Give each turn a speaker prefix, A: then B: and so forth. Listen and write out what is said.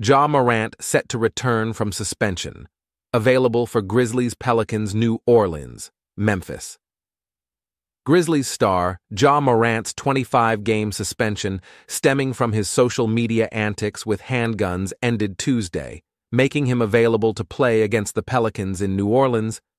A: Morant set to return from suspension. Available for Grizzlies-Pelicans New Orleans, Memphis. Grizzlies star Morant's 25-game suspension stemming from his social media antics with handguns ended Tuesday, making him available to play against the Pelicans in New Orleans,